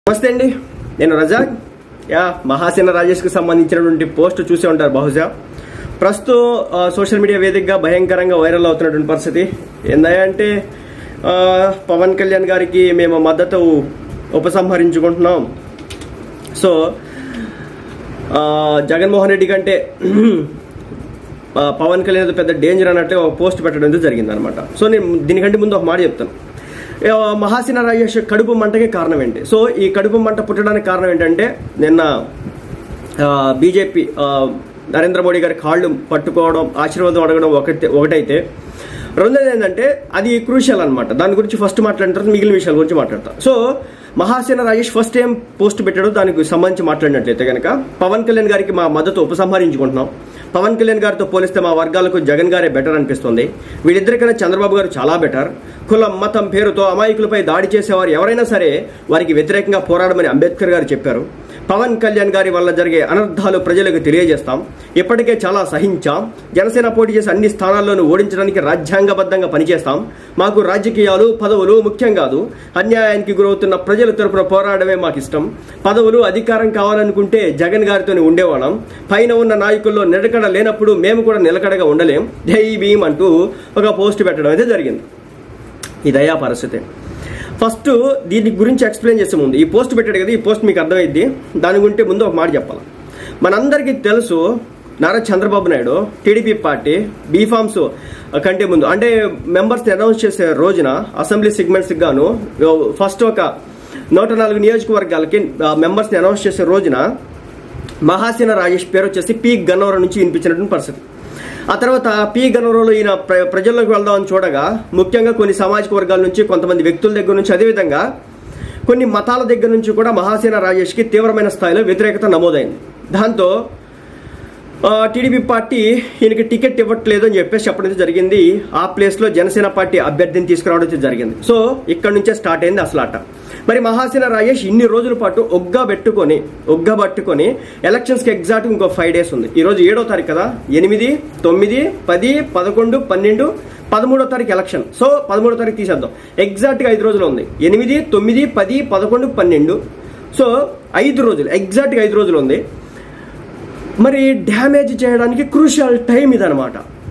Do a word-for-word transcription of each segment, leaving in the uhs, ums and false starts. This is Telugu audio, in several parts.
నమస్తే అండి, నేను రజాక్. యా మహాసేన రాజేష్ కి సంబంధించినటువంటి పోస్ట్ చూసే ఉంటారు బహుశా. ప్రస్తుతం సోషల్ మీడియా వేదికగా భయంకరంగా వైరల్ అవుతున్నటువంటి పరిస్థితి ఏందంటే పవన్ కళ్యాణ్ గారికి మేము మద్దతు ఉపసంహరించుకుంటున్నాం. సో జగన్మోహన్ రెడ్డి కంటే పవన్ కళ్యాణ్ పెద్ద డేంజర్ అన్నట్టు ఒక పోస్ట్ పెట్టడం జరిగింది అనమాట. సో నేను దీనికంటే ముందు ఒక మాట చెప్తాను. మహాసేన రాజేష్ కడుపు మంటకి కారణం ఏంటి? సో ఈ కడుపు మంట పుట్టడానికి కారణం ఏంటంటే నిన్న బీజేపీ నరేంద్ర మోడీ గారి కాళ్ళు పట్టుకోవడం, ఆశీర్వాదం అడగడం ఒకటి ఒకటైతే, రెండోది ఏంటంటే అది క్రూషియల్ అనమాట. దాని గురించి ఫస్ట్ మాట్లాడిన తర్వాత మిగిలిన విషయాల గురించి మాట్లాడతా. So Mahasena Rajesh first time post పెట్టాడు, దానికి సంబంధించి మాట్లాడినట్లయితే కనుక పవన్ కళ్యాణ్ గారికి మా మద్దతు ఉపసంహరించుకుంటున్నాం. పవన్ కళ్యాణ్ గారితో పోలిస్తే మా వర్గాలకు జగన్ గారే బెటర్ అనిపిస్తుంది. వీళ్ళిద్దరికన్నా చంద్రబాబు గారు చాలా బెటర్. కులం మతం పేరుతో అమాయకులపై దాడి చేసేవారు ఎవరైనా సరే వారికి వ్యతిరేకంగా పోరాడమని అంబేద్కర్ గారు చెప్పారు. పవన్ కళ్యాణ్ గారి వల్ల జరిగే అనర్థాలు ప్రజలకు తెలియజేస్తాం. ఇప్పటికే చాలా సహించాం. జనసేన పోటీ చేసి అన్ని స్థానాల్లోనూ ఓడించడానికి రాజ్యాంగబద్ధంగా పనిచేస్తాం. మాకు రాజకీయాలు పదవులు ముఖ్యం కాదు. అన్యాయానికి గురవుతున్న ప్రజల తరపున పోరాడమే మాకు ఇష్టం. పదవులు అధికారం కావాలనుకుంటే జగన్ గారితోనే ఉండేవాళ్ళం. పైన ఉన్న నాయకుల్లో నిలకడ లేనప్పుడు మేము కూడా నిలకడగా ఉండలేం. జై భీమ్ అంటూ ఒక పోస్ట్ పెట్టడం అయితే జరిగింది. ఇదయ్యా పరిస్థితి. ఫస్ట్ దీని గురించి ఎక్స్ప్లెయిన్ చేసే ముందు, ఈ పోస్ట్ పెట్టాడు కదా, ఈ పోస్ట్ మీకు అర్థమైద్ది. దాని గురించి ముందు ఒక మాట చెప్పాలి. మనందరికీ తెలుసు Nara Chandrababu Naidu TDP party B forms కంటే ముందు అంటే మెంబర్స్ అనౌన్స్ చేసే రోజున అసెంబ్లీ సెగ్మెంట్స్ గాను ఫస్ట్ ఒక నూట నాలుగు నియోజకవర్గాలకి మెంబర్స్ ని అనౌన్స్ చేసే రోజున మహాసేన రాజేష్ పేరు వచ్చేసి పి గన్నవరం నుంచి వినిపించినటువంటి పరిస్థితి. ఆ తర్వాత పి గన్నవరంలో ఈయన ప్రజల్లోకి వెళ్దామని చూడగా ముఖ్యంగా కొన్ని సామాజిక వర్గాల నుంచి, కొంతమంది వ్యక్తుల దగ్గర నుంచి, అదేవిధంగా కొన్ని మతాల దగ్గర నుంచి కూడా మహాసేన రాజేష్ కి తీవ్రమైన స్థాయిలో వ్యతిరేకత నమోదైంది. దాంతో టీడీపీ పార్టీ ఈయనకి టికెట్ ఇవ్వట్లేదు అని చెప్పేసి చెప్పడం జరిగింది. ఆ ప్లేస్ లో జనసేన పార్టీ అభ్యర్థిని తీసుకురావడం జరిగింది. సో ఇక్కడ నుంచే స్టార్ట్ అయింది అసలు ఆట. మరి మహాసేన రాజేష్ ఇన్ని రోజుల పాటు ఒగ్గా పెట్టుకొని ఒగ్గా పట్టుకొని ఎలక్షన్స్ కి ఎగ్జాక్ట్ ఇంకో ఫైవ్ డేస్ ఉంది. ఈ రోజు ఏడో తారీఖు కదా, ఎనిమిది తొమ్మిది పది పదకొండు పన్నెండు పదమూడో తారీఖు ఎలక్షన్. సో పదమూడో తారీఖు తీసేద్దాం. ఎగ్జాక్ట్ గా ఐదు రోజులు ఉంది. ఎనిమిది తొమ్మిది పది పదకొండు పన్నెండు సో ఐదు రోజులు, ఎగ్జాక్ట్ గా ఐదు రోజులు ఉంది. మరి డ్యామేజ్ చేయడానికి క్రూషియల్ టైం ఇదనమాట.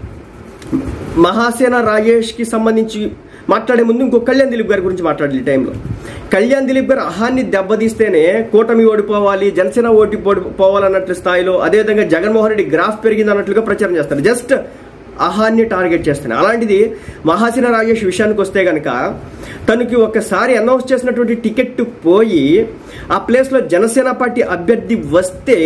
మహాసేన రాజేష్ కి సంబంధించి మాట్లాడే ముందు ఇంకో కళ్యాణ్ దిలీప్ గారి గురించి మాట్లాడాలి. ఈ టైంలో కళ్యాణ్ దిలీప్ గారు అహాన్ని దెబ్బతీస్తేనే కూటమి ఓడిపోవాలి, జనసేన ఓడి పోవాలన్నట్లు స్థాయిలో, అదేవిధంగా జగన్మోహన్ రెడ్డి గ్రాఫ్ పెరిగింది అన్నట్లుగా ప్రచారం చేస్తారు. జస్ట్ అహాన్ని టార్గెట్ చేస్తున్నాయి. అలాంటిది మహాసేన రాజేష్ విషయానికి వస్తే గనక తనకి ఒకసారి అనౌన్స్ చేసినటువంటి టికెట్ పోయి ఆ ప్లేస్ లో జనసేన పార్టీ అభ్యర్థి వస్తే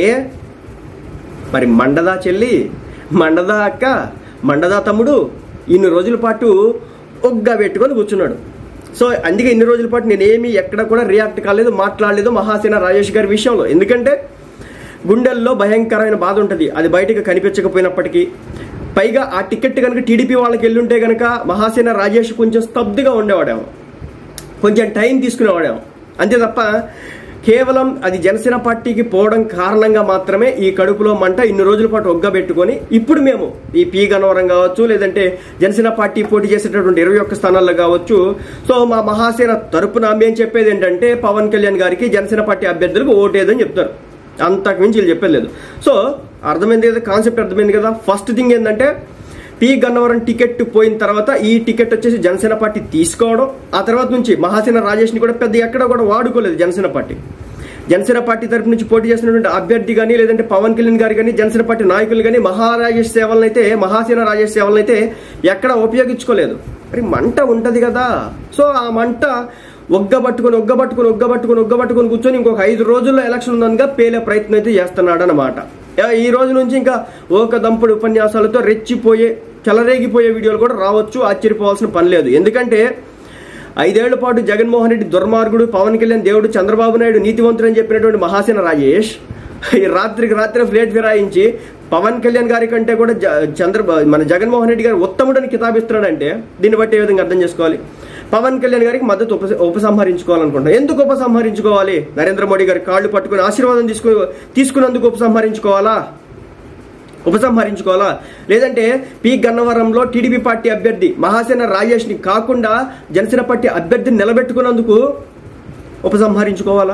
మరి మండదా చెల్లి, మండదా అక్క, మండదా తమ్ముడు ఇన్ని రోజుల పాటు ఒగ్గా పెట్టుకొని కూర్చున్నాడు. సో అందుకే ఇన్ని రోజుల పాటు నేనేమి ఎక్కడ కూడా రియాక్ట్ కాలేదు, మాట్లాడలేదు మహాసేన రాజేష్ గారి విషయంలో. ఎందుకంటే గుండెల్లో భయంకరమైన బాధ ఉంటుంది, అది బయటకు కనిపించకపోయినప్పటికీ. పైగా ఆ టికెట్ కనుక టీడీపీ వాళ్ళకి వెళ్ళుంటే కనుక మహాసేన రాజేష్ కొంచెం స్తబ్దుగా ఉండేవాడేమో, కొంచెం టైం తీసుకునేవాడేమో. అంతే తప్ప కేవలం అది జనసేన పార్టీకి పోవడం కారణంగా మాత్రమే ఈ కడుపులో మంట ఇన్ని రోజుల పాటు ఒగ్గా పెట్టుకొని ఇప్పుడు మేము ఈ పి గన్నవరం కావచ్చు, లేదంటే జనసేన పార్టీ పోటీ చేసేటటువంటి ఇరవై ఒక్క స్థానాల్లో కావచ్చు. సో మా మహాసేన తరపున మేము చెప్పేది ఏంటంటే పవన్ కళ్యాణ్ గారికి జనసేన పార్టీ అభ్యర్థులకు ఓటేదని చెప్తారు. అంతకు మించి వీళ్ళు చెప్పేది లేదు. సో అర్థమైంది కదా, కాన్సెప్ట్ అర్థమైంది కదా. ఫస్ట్ థింగ్ ఏంటంటే పి గన్నవరం టికెట్ పోయిన తర్వాత ఈ టికెట్ వచ్చేసి జనసేన పార్టీ తీసుకోవడం. ఆ తర్వాత నుంచి మహాసేన రాజేష్ ని కూడా పెద్ద ఎక్కడ కూడా వాడుకోలేదు జనసేన పార్టీ. జనసేన పార్టీ తరపు నుంచి పోటీ చేసినటువంటి అభ్యర్థి కానీ, లేదంటే పవన్ కళ్యాణ్ గారు కానీ, జనసేన పార్టీ నాయకులు కానీ మహారాజేష్ సేవలనైతే మహాసేన రాజేష్ సేవలనైతే ఎక్కడ ఉపయోగించుకోలేదు. మరి మంట ఉంటది కదా. సో ఆ మంట ఒగ్గబట్టుకుని ఒగ్గబట్టుకుని ఒగ్గబట్టుకుని ఒగ్గబట్టుకుని కూర్చొని ఇంకొక ఐదు రోజుల్లో ఎలక్షన్ ఉందనగా పేలే ప్రయత్నం అయితే చేస్తున్నాడు అన్నమాట. ఈ రోజు నుంచి ఇంకా ఒక దంపుడు ఉపన్యాసాలతో రెచ్చిపోయే, చెలరేగిపోయే వీడియోలు కూడా రావచ్చు. ఆశ్చర్యపోవాల్సిన పని లేదు. ఎందుకంటే ఐదేళ్ల పాటు జగన్మోహన్ రెడ్డి దుర్మార్గుడు, పవన్ కళ్యాణ్ దేవుడు, చంద్రబాబు నాయుడు నీతివంతుడు అని చెప్పినటువంటి మహాసేన రాజేష్ ఈ రాత్రికి రాత్రి ఫ్లేట్ ఫిరాయించి పవన్ కళ్యాణ్ గారి కంటే కూడా చంద్ర మన జగన్మోహన్ రెడ్డి గారు ఉత్తముడని కితాబిస్తున్నాడంటే దీన్ని బట్టి ఏ విధంగా అర్థం చేసుకోవాలి? పవన్ కళ్యాణ్ గారికి మద్దతు ఉప ఉపసంహరించుకోవాలనుకుంటున్నాం. ఎందుకు ఉపసంహరించుకోవాలి? నరేంద్ర మోడీ గారి కాళ్ళు పట్టుకుని ఆశీర్వాదం తీసుకు తీసుకున్నందుకు ఉపసంహరించుకోవాలా? ఉపసంహరించుకోవాలా? లేదంటే పి గన్నవరంలో టీడీపీ పార్టీ అభ్యర్థి మహాసేన రాజేష్ ని కాకుండా జనసేన పార్టీ అభ్యర్థిని నిలబెట్టుకున్నందుకు ఉపసంహరించుకోవాలా?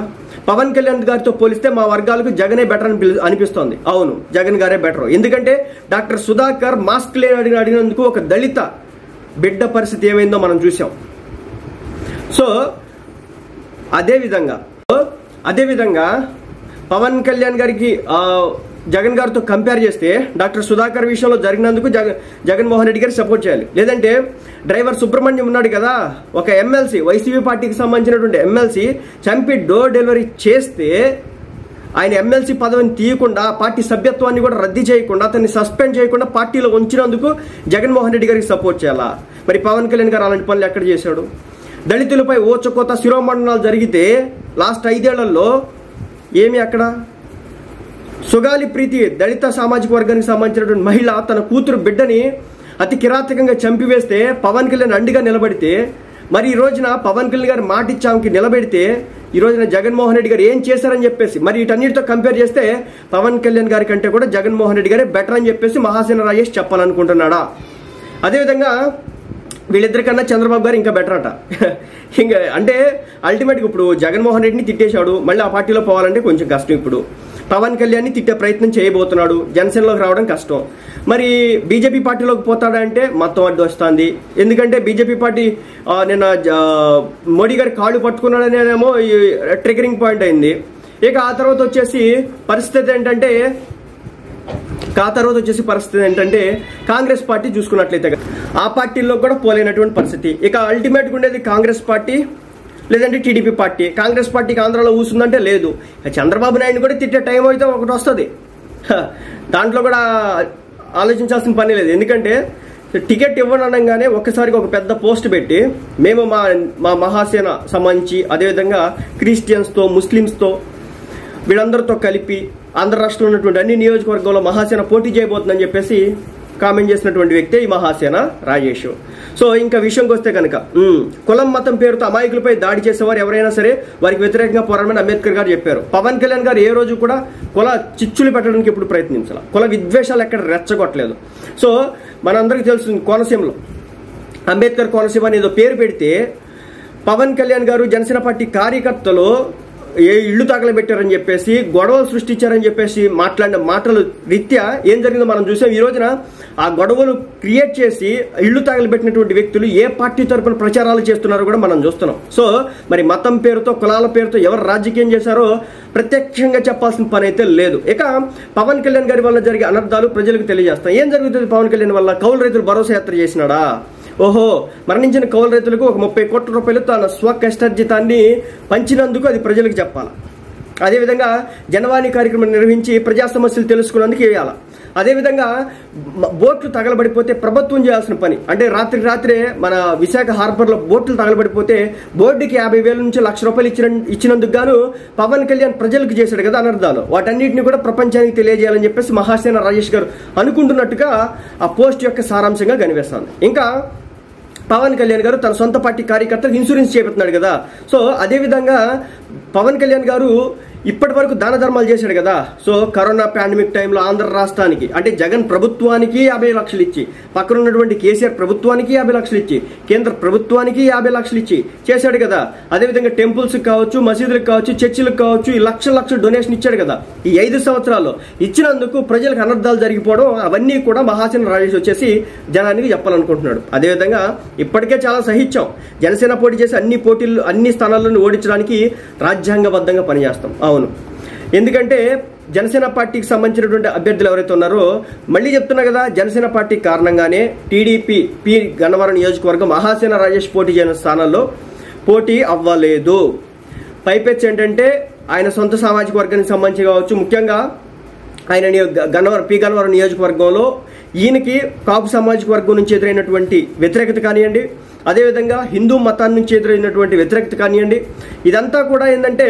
పవన్ కళ్యాణ్ గారితో పోలిస్తే మా వర్గాలకు జగనే బెటర్ అని అనిపిస్తోంది. అవును, జగన్ గారే బెటర్. ఎందుకంటే డాక్టర్ సుధాకర్ మాస్క్ లేని అడిగిన అడిగినందుకు ఒక దళిత బిడ్డ పరిస్థితి ఏమైందో మనం చూసాం. సో అదేవిధంగా అదేవిధంగా పవన్ కళ్యాణ్ గారికి జగన్ గారితో కంపేర్ చేస్తే డాక్టర్ సుధాకర్ విషయంలో జరిగినందుకు జగన్ జగన్మోహన్ రెడ్డి గారికి సపోర్ట్ చేయాలి. లేదంటే డ్రైవర్ సుబ్రహ్మణ్యం ఉన్నాడు కదా, ఒక ఎమ్మెల్సీ వైసీపీ పార్టీకి సంబంధించినటువంటి ఎమ్మెల్సీ చంపి డోర్ డెలివరీ చేస్తే ఆయన ఎమ్మెల్సీ పదవిని తీయకుండా పార్టీ సభ్యత్వాన్ని కూడా రద్దు చేయకుండా అతన్ని సస్పెండ్ చేయకుండా పార్టీలో ఉంచినందుకు జగన్మోహన్ రెడ్డి గారికి సపోర్ట్ చేయాలా? మరి పవన్ కళ్యాణ్ గారు అలాంటి పనులు ఎక్కడ చేశాడు? దళితులపై ఓచకోత శిరోమండనాలు జరిగితే లాస్ట్ ఐదేళ్లలో ఏమి అక్కడ? సుగాలి ప్రీతి దళిత సామాజిక వర్గానికి సంబంధించినటువంటి మహిళ తన కూతురు బిడ్డని అతి కిరాతకంగా చంపివేస్తే పవన్ కళ్యాణ్ అండిగా నిలబడితే, మరి ఈ రోజున పవన్ కళ్యాణ్ గారు మాట ఇచ్చామకి నిలబెడితే ఈ రోజున జగన్మోహన్ రెడ్డి గారు ఏం చేశారని చెప్పేసి మరి వీటన్నిటితో కంపేర్ చేస్తే పవన్ కళ్యాణ్ గారి కంటే కూడా జగన్మోహన్ రెడ్డి గారే బెటర్ అని చెప్పేసి మహాసేన రాజేష్ చెప్పాలనుకుంటున్నాడా? అదేవిధంగా వీళ్ళిద్దరికన్నా చంద్రబాబు గారు ఇంకా బెటర్ అట. ఇంకా అంటే అల్టిమేట్గా ఇప్పుడు జగన్మోహన్ రెడ్డిని తిట్టేశాడు, మళ్ళీ ఆ పార్టీలో పోవాలంటే కొంచెం కష్టం. ఇప్పుడు పవన్ కళ్యాణ్ని తిట్టే ప్రయత్నం చేయబోతున్నాడు, జనసేనలోకి రావడం కష్టం. మరి బీజేపీ పార్టీలోకి పోతాడంటే మొత్తం అడ్డు వస్తుంది. ఎందుకంటే బీజేపీ పార్టీ నిన్న మోడీ గారి కాళ్ళు పట్టుకున్నాడనేమో ట్రిగరింగ్ పాయింట్ అయింది. ఇక ఆ తర్వాత వచ్చేసి పరిస్థితి ఏంటంటే ఆ తర్వాత వచ్చేసి పరిస్థితి ఏంటంటే కాంగ్రెస్ పార్టీ చూసుకున్నట్లయితే ఆ పార్టీల్లో కూడా పోలేనటువంటి పరిస్థితి. ఇక అల్టిమేట్గా ఉండేది కాంగ్రెస్ పార్టీ లేదంటే టీడీపీ పార్టీ. కాంగ్రెస్ పార్టీకి ఆంధ్రాలో ఊసుందంటే లేదు. చంద్రబాబు నాయుడు కూడా తిట్టే టైం అయితే ఒకటి వస్తుంది, దాంట్లో కూడా ఆలోచించాల్సిన పని లేదు. ఎందుకంటే టికెట్ ఇవ్వనగానే ఒక్కసారిగా ఒక పెద్ద పోస్ట్ పెట్టి మేము మా మా మహాసేన సంబంధించి అదేవిధంగా క్రిస్టియన్స్తో ముస్లిమ్స్తో వీళ్ళందరితో కలిపి ఆంధ్ర రాష్ట్రంలో ఉన్నటువంటి అన్ని నియోజకవర్గంలో మహాసేన పోటీ చేయబోతుందని చెప్పేసి కామెంట్ చేసినటువంటి వ్యక్తే ఈ మహాసేన రాజేష్. సో ఇంకా విషయంకి వస్తే కనుక కులం మతం పేరుతో అమాయకులపై దాడి చేసేవారు ఎవరైనా సరే వారికి వ్యతిరేకంగా పోరాడమని అంబేద్కర్ గారు చెప్పారు. పవన్ కళ్యాణ్ గారు ఏ రోజు కూడా కుల చిచ్చులు పెట్టడానికి ఎప్పుడు ప్రయత్నించాలి, కుల విద్వేషాలు ఎక్కడ రెచ్చగొట్టలేదు. సో మనందరికీ తెలుసు కోనసీమలో అంబేద్కర్ కోనసీమ అనేదో పేరు పెడితే పవన్ కళ్యాణ్ గారు జనసేన పార్టీ కార్యకర్తలు ఏ ఇళ్లు తగలబెట్టారని చెప్పేసి గొడవలు సృష్టించారని చెప్పేసి మాట్లాడిన మాటలు రీత్యా ఏం జరిగిందో మనం చూసాం. ఈ రోజున ఆ గొడవలు క్రియేట్ చేసి ఇళ్లు తగలబెట్టినటువంటి వ్యక్తులు ఏ పార్టీ తరపున ప్రచారాలు చేస్తున్నారో కూడా మనం చూస్తున్నాం. సో మరి మతం పేరుతో కులాల పేరుతో ఎవరు రాజకీయం చేశారో ప్రత్యక్షంగా చెప్పాల్సిన పని అయితే లేదు. ఇక పవన్ కళ్యాణ్ గారి వల్ల జరిగే అనర్థాలు ప్రజలకు తెలియజేస్తాం. ఏం జరుగుతుంది పవన్ కళ్యాణ్ వల్ల? కౌలు రైతులు భరోసా యాత్ర చేసినాడా? ఓహో, మరణించిన కౌలు రైతులకు ఒక ముప్పై కోట్ల రూపాయలు తన స్వకష్టార్జితాన్ని పంచినందుకు అది ప్రజలకు చెప్పాలి. అదేవిధంగా జనవాణి కార్యక్రమం నిర్వహించి ప్రజా సమస్యలు తెలుసుకున్నందుకు వేయాలి. అదేవిధంగా బోట్లు తగలబడిపోతే ప్రభుత్వం చేయాల్సిన పని అంటే రాత్రి రాత్రే మన విశాఖ హార్బర్లో బోట్లు తగలబడిపోతే బోర్డుకి యాభై వేల నుంచి లక్ష రూపాయలు ఇచ్చిన ఇచ్చినందుకు గాను పవన్ కళ్యాణ్ ప్రజలకు చేశాడు కదా అనర్థాలు. వాటన్నిటిని కూడా ప్రపంచానికి తెలియజేయాలని చెప్పేసి మహాసేన రాజేష్ గారు అనుకుంటున్నట్టుగా ఆ పోస్ట్ యొక్క సారాంశంగా కనిపిస్తుంది. ఇంకా పవన్ కళ్యాణ్ గారు తన సొంత పార్టీ కార్యకర్తలకు ఇన్సూరెన్స్ చేపడుతున్నాడు కదా. సో అదేవిధంగా పవన్ కళ్యాణ్ గారు ఇప్పటి వరకు దాన ధర్మాలు చేశాడు కదా. సో కరోనా పాండమిక్ టైంలో ఆంధ్ర రాష్ట్రానికి అంటే జగన్ ప్రభుత్వానికి యాభై లక్షలు ఇచ్చి, పక్కన ఉన్నటువంటి కేసీఆర్ ప్రభుత్వానికి యాభై లక్షలు ఇచ్చి, కేంద్ర ప్రభుత్వానికి యాభై లక్షలు ఇచ్చి చేశాడు కదా. అదేవిధంగా టెంపుల్స్ కావచ్చు, మసీదులకు కావచ్చు, చర్చిలకు కావచ్చు ఈ లక్షల లక్షల డొనేషన్ ఇచ్చాడు కదా. ఈ ఐదు సంవత్సరాల్లో ఇచ్చినందుకు ప్రజలకు అనర్థాలు జరిగిపోవడం అవన్నీ కూడా మహాసేన రాజేష్ వచ్చేసి జనానికి చెప్పాలనుకుంటున్నాడు. అదేవిధంగా ఇప్పటికే చాలా సహించాం, జనసేన పోటీ చేసి అన్ని పోటీలు అన్ని స్థానాలను ఓడించడానికి రాజ్యాంగబద్ధంగా పనిచేస్తాం. అవును, ఎందుకంటే జనసేన పార్టీకి సంబంధించినటువంటి అభ్యర్థులు ఎవరైతే ఉన్నారో మళ్ళీ చెప్తున్నా కదా, జనసేన పార్టీ కారణంగానే టీడీపీ పి గన్నవరం నియోజకవర్గం మహాసేన రాజేష్ పోటీ చేయని స్థానాల్లో పోటీ అవ్వలేదు. పైపెచ్చు ఏంటంటే ఆయన సొంత సామాజిక వర్గానికి సంబంధించి కావచ్చు, ముఖ్యంగా ఆయన గన్నవరం పి గన్నవరం నియోజకవర్గంలో ఈయనకి కాపు సామాజిక వర్గం నుంచి ఎదురైనటువంటి వ్యతిరేకత కానివ్వండి, అదేవిధంగా హిందూ మతాన్ని నుంచి ఎదురైనటువంటి వ్యతిరేకత కానివ్వండి, ఇదంతా కూడా ఏంటంటే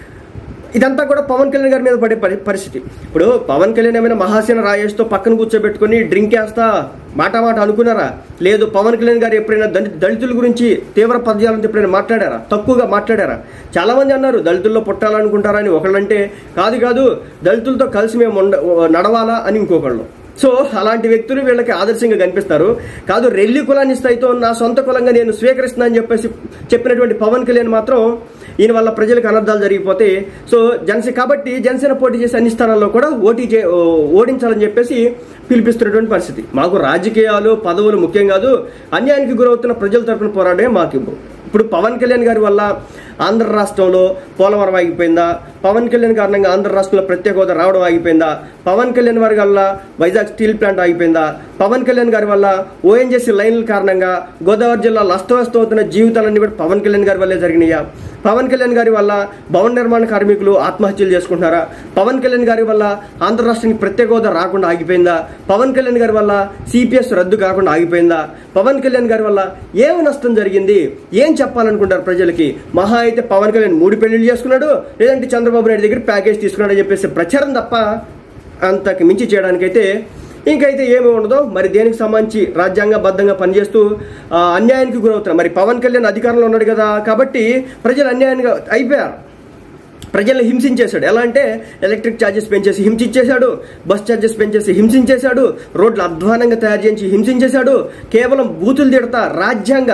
ఇదంతా కూడా పవన్ కళ్యాణ్ గారి మీద పడే పరిస్థితి. ఇప్పుడు పవన్ కళ్యాణ్ ఏమైనా మహాసేన రాజేష్తో పక్కన కూర్చోబెట్టుకుని డ్రింక్ వేస్తా మాట మాట అనుకున్నారా? లేదు. పవన్ కళ్యాణ్ గారు ఎప్పుడైనా దళితుల గురించి తీవ్ర పద్యాలంతా ఎప్పుడైనా మాట్లాడారా? తక్కువగా మాట్లాడారా? చాలా మంది అన్నారు దళితుల్లో పుట్టాలనుకుంటారని ఒకళ్ళంటే, కాదు కాదు దళితులతో కలిసి మేము నడవాలా అని ఇంకొకళ్ళు. సో అలాంటి వ్యక్తులు వీళ్ళకి ఆదర్శంగా కనిపిస్తారు. కాదు రెల్లి కులాన్ని స్థాయితో నా సొంత కులంగా నేను స్వీకరిస్తున్నా అని చెప్పేసి చెప్పినటువంటి పవన్ కళ్యాణ్ మాత్రం ఈయన వల్ల ప్రజలకు అనర్థాలు జరిగిపోతే సో జనసేన కాబట్టి జనసేన పోటీ చేసే అన్ని స్థానాల్లో కూడా ఓటీ చే ఓడించాలని చెప్పేసి పిలిపిస్తున్నటువంటి పరిస్థితి. మాకు రాజకీయాలు పదవులు ముఖ్యం కాదు, అన్యాయానికి గురవుతున్న ప్రజల తరపున పోరాడమే మాకు. ఇప్పుడు పవన్ కళ్యాణ్ గారి వల్ల ఆంధ్ర రాష్ట్రంలో పోలవరం ఆగిపోయిందా? పవన్ కళ్యాణ్ కారణంగా ఆంధ్ర రాష్ట్రంలో ప్రత్యేక హోదా రావడం ఆగిపోయిందా? పవన్ కళ్యాణ్ వారి వల్ల వైజాగ్ స్టీల్ ప్లాంట్ ఆగిపోయిందా? పవన్ కళ్యాణ్ గారి వల్ల ఓఎన్జీసీ లైన్ల కారణంగా గోదావరి జిల్లాలో అస్తవ్యస్తం అవుతున్న జీవితాలన్నీ కూడా పవన్ కళ్యాణ్ గారి వల్లే జరిగినాయా? పవన్ కళ్యాణ్ గారి వల్ల భవన నిర్మాణ కార్మికులు ఆత్మహత్యలు చేసుకుంటున్నారా? పవన్ కళ్యాణ్ గారి వల్ల ఆంధ్ర రాష్ట్రానికి ప్రత్యేక హోదా రాకుండా ఆగిపోయిందా? పవన్ కళ్యాణ్ గారి వల్ల సిపిఎస్ రద్దు కాకుండా ఆగిపోయిందా? పవన్ కళ్యాణ్ గారి వల్ల ఏమి నష్టం జరిగింది? ఏం చెప్పాలనుకుంటారు ప్రజలకి? మహా అయితే పవన్ కళ్యాణ్ మూడు పెళ్లిళ్ళు చేసుకున్నాడు, లేదంటే చంద్రబాబు నాయుడు దగ్గర ప్యాకేజ్ తీసుకున్నాడు అని చెప్పేసి ప్రచారం తప్ప అంతకు మించి చేయడానికైతే ఇంకైతే ఏమి ఉండదో. మరి దేనికి సంబంధించి రాజ్యాంగబద్ధంగా పనిచేస్తూ అన్యాయానికి గురవుతున్నారు. మరి పవన్ కళ్యాణ్ అధికారంలో ఉన్నాడు కదా, కాబట్టి ప్రజలు అన్యాయంగా అయిపోయారు. ప్రజల్ని హింసించేశాడు. ఎలా అంటే ఎలక్ట్రిక్ ఛార్జెస్ పెంచేసి హింసించేశాడు, బస్ ఛార్జెస్ పెంచేసి హింసించేశాడు, రోడ్లు అధ్వానంగా తయారు చేసి హింసించేశాడు. కేవలం బూతులు తిడతా రాజ్యాంగ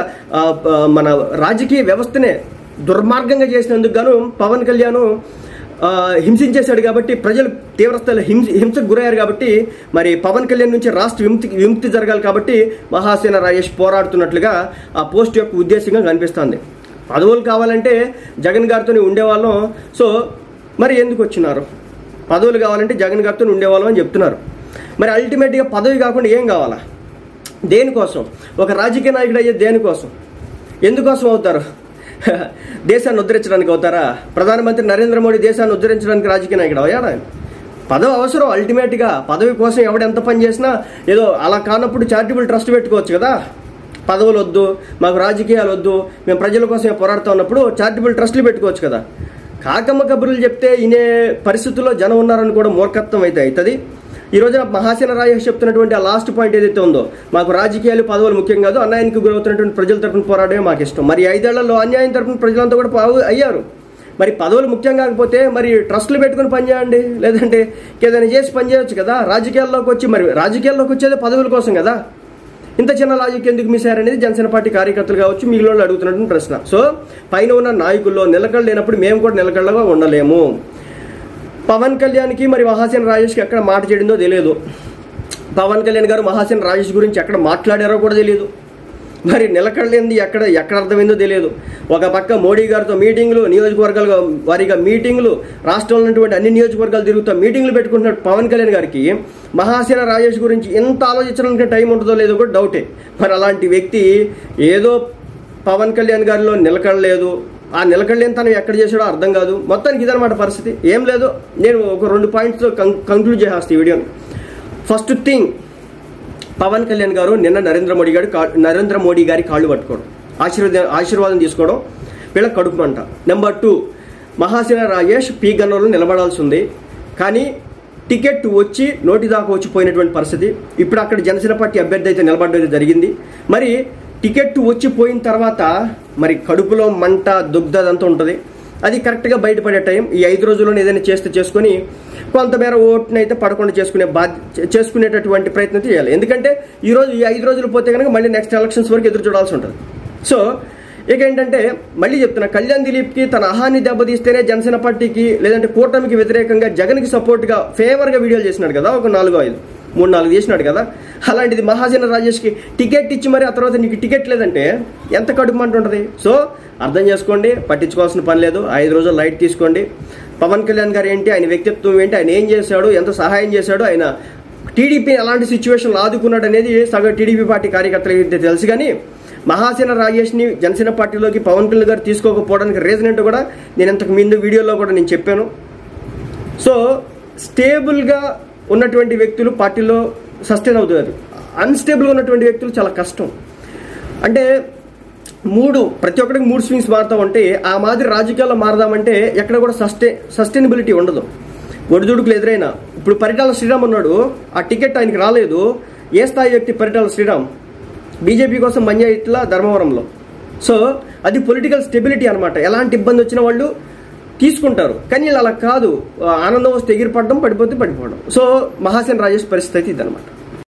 మన రాజకీయ వ్యవస్థనే దుర్మార్గంగా చేసినందుకు గాను పవన్ కళ్యాణ్ హింసించేశాడు. కాబట్టి ప్రజలు తీవ్రస్థాయిలో హింస హింసకు గురయ్యారు. కాబట్టి మరి పవన్ కళ్యాణ్ నుంచి రాష్ట్ర విముక్తి విముక్తి జరగాలి. కాబట్టి మహాసేన రాజేష్ పోరాడుతున్నట్లుగా ఆ పోస్ట్ యొక్క ఉద్దేశంగా కనిపిస్తుంది. పదవులు కావాలంటే జగన్ గారితో ఉండేవాళ్ళం, సో మరి ఎందుకు వచ్చినారు? పదవులు కావాలంటే జగన్ గారితో ఉండేవాళ్ళం అని చెప్తున్నారు. మరి అల్టిమేట్గా పదవి కాకుండా ఏం కావాలా? దేనికోసం? ఒక రాజకీయ నాయకుడు అయ్యే దేనికోసం? ఎందుకోసం అవుతారు? దేశాన్ని ఉద్ధరించడానికి అవుతారా? ప్రధానమంత్రి నరేంద్ర మోడీ దేశాన్ని ఉద్ధరించడానికి రాజకీయ నాయకుడు అయ్యారా? పదవి అవసరం. అల్టిమేట్గా పదవి కోసం ఎవడెంత పని చేసినా ఏదో అలా కానప్పుడు చారిటబుల్ ట్రస్ట్ పెట్టుకోవచ్చు కదా. పదవులు వద్దు, మాకు రాజకీయాలు వద్దు, మేము ప్రజల కోసమే పోరాడుతూ ఉన్నప్పుడు చారిటబుల్ ట్రస్టులు పెట్టుకోవచ్చు కదా. కాకమ్మ కబుర్లు చెప్తే ఇనే పరిస్థితుల్లో జనం ఉన్నారని కూడా మూర్ఖత్వం అయితే అవుతుంది. ఈ రోజున మహాసేన రాజేష్ చెప్తున్నటువంటి ఆ లాస్ట్ పాయింట్ ఏదైతే ఉందో, మాకు రాజకీయాలు పదవులు ముఖ్యం కాదు, అన్యాయానికి గురవుతున్నటువంటి ప్రజల తరపున పోరాడమే మాకు ఇష్టం. మరి ఐదేళ్లలో అన్యాయం తరపున ప్రజలంతా కూడా పావు అయ్యారు. మరి పదవులు ముఖ్యం కాకపోతే మరి ట్రస్టులు పెట్టుకుని పనిచేయండి, లేదంటే ఏదైనా చేసి పనిచేయవచ్చు కదా. రాజకీయాల్లోకి వచ్చి మరి రాజకీయాల్లోకి వచ్చేదే పదవుల కోసం కదా. ఇంత చిన్న లాజిక్ ఎందుకు మిస్ అయ్యారనేది జనసేన పార్టీ కార్యకర్తలు కావచ్చు మిగిలిన వాళ్ళు అడుగుతున్నటువంటి ప్రశ్న. సో పైన ఉన్న నాయకుల్లో నిలకడ లేనప్పుడు మేము కూడా నిలకడగా ఉండలేము. పవన్ కళ్యాణ్కి మరి మహాసేన రాజేష్కి ఎక్కడ మాట చెడిందో తెలియదు. పవన్ కళ్యాణ్ గారు మహాసేన రాజేష్ గురించి ఎక్కడ మాట్లాడారో కూడా తెలియదు. మరి నిలకడలేంది ఎక్కడ ఎక్కడ అర్థమైందో తెలియదు. ఒక పక్క మోడీ గారితో మీటింగ్లు, నియోజకవర్గాల వారిగా మీటింగ్లు, రాష్ట్రంలో ఉన్నటువంటి అన్ని నియోజకవర్గాలు తిరుగుతూ మీటింగ్లు పెట్టుకుంటున్న పవన్ కళ్యాణ్ గారికి మహాసేన రాజేష్ గురించి ఎంత ఆలోచించడానికి టైం ఉంటుందో లేదో కూడా డౌటే. మరి అలాంటి వ్యక్తి ఏదో పవన్ కళ్యాణ్ గారిలో నిలకడలేదు, ఆ నిలకడలేని తను ఎక్కడ చేసాడో అర్థం కాదు. మొత్తానికి ఇదనమాట పరిస్థితి. ఏం లేదు, నేను ఒక రెండు పాయింట్స్తో కంక్లూడ్ చేసేస్తాను ఈ వీడియోని. ఫస్ట్ థింగ్, పవన్ కళ్యాణ్ గారు నిన్న నరేంద్ర మోడీ గారి నరేంద్ర మోడీ గారి కాళ్ళు పట్టుకోవడం, ఆశీర్వాదం ఆశీర్వాదం తీసుకోవడం వీళ్ళ కడుపుమంట. Number two, Mahasena Rajesh P గన్నర్లో నిలబడాల్సి ఉంది, కానీ టికెట్ వచ్చి నోటి దాకా వచ్చిపోయినటువంటి పరిస్థితి. ఇప్పుడు అక్కడ జనసేన పార్టీ అభ్యర్థి అయితే నిలబడడం జరిగింది. మరి టికెట్ వచ్చి పోయిన తర్వాత మరి కడుపులో మంట దుగ్ధదంతా ఉంటుంది. అది కరెక్ట్గా బయటపడే టైం. ఈ ఐదు రోజుల్లో ఏదైనా చేస్తే చేసుకుని కొంతమేర ఓటుని అయితే పడకుండా చేసుకునే బాధ్య చేసుకునేటటువంటి ప్రయత్నం చేయాలి. ఎందుకంటే ఈ రోజు ఈ ఐదు రోజులు పోతే కనుక మళ్ళీ నెక్స్ట్ ఎలక్షన్స్ వరకు ఎదురు చూడాల్సి ఉంటుంది. సో ఇక ఏంటంటే మళ్ళీ చెప్తున్నా, కళ్యాణ్ దిలీప్కి తన అహాన్ని దెబ్బతీస్తేనే జనసేన పార్టీకి లేదంటే కూటమికి వ్యతిరేకంగా జగన్కి సపోర్ట్గా ఫేవర్గా వీడియోలు చేసినాడు కదా, ఒక నాలుగో ఐదు మూడు నాలుగు చేసినాడు కదా. అలాంటిది మహాసేన రాజేష్కి టికెట్ ఇచ్చి మరి ఆ తర్వాత నీకు టికెట్ లేదంటే ఎంత కడుపుమంట ఉంటుంది. సో అర్థం చేసుకోండి, పట్టించుకోవాల్సిన పని లేదు. ఐదు రోజులు లైట్ తీసుకోండి. పవన్ కళ్యాణ్ గారు ఏంటి, ఆయన వ్యక్తిత్వం ఏంటి, ఆయన ఏం చేశాడు, ఎంత సహాయం చేశాడు, ఆయన టీడీపీ ఎలాంటి సిచ్యువేషన్లో ఆదుకున్నాడు అనేది సగం టీడీపీ పార్టీ కార్యకర్తలకి తెలుసు. కానీ మహాసేన రాజేష్ని జనసేన పార్టీలోకి పవన్ కళ్యాణ్ గారు తీసుకోకపోవడానికి రీజన్ ఏంటో కూడా నేను ఇంతకు ముందు వీడియోలో కూడా నేను చెప్పాను. సో స్టేబుల్గా ఉన్నటువంటి వ్యక్తులు పార్టీలో సస్టైన్ అవుతారు, అన్స్టేబుల్గా ఉన్నటువంటి వ్యక్తులు చాలా కష్టం. అంటే మూడు ప్రతి ఒక్కరికి మూడు స్వింగ్స్ మారుతూ ఉంటే ఆ మాదిరి రాజకీయాల్లో మారదామంటే ఎక్కడ కూడా సస్టే సస్టైనబిలిటీ ఉండదు. ఒడిదుడుకులు ఎదురైనా ఇప్పుడు పరిటాల శ్రీరామ్ ఉన్నాడు, ఆ టికెట్ ఆయనకి రాలేదు. ఏ స్థాయి వ్యక్తి పరిటాల శ్రీరామ్? బీజేపీ కోసం మంజాయిట్లా ధర్మవరంలో. సో అది పొలిటికల్ స్టెబిలిటీ అనమాట. ఎలాంటి ఇబ్బంది వచ్చిన వాళ్ళు తీసుకుంటారు, కానీ అలా కాదు. ఆనందం వస్తే ఎగిరిపడడం, పడిపోతే పడిపోవడం. సో మహాసేన రాజేష్ పరిస్థితి ఇదనమాట.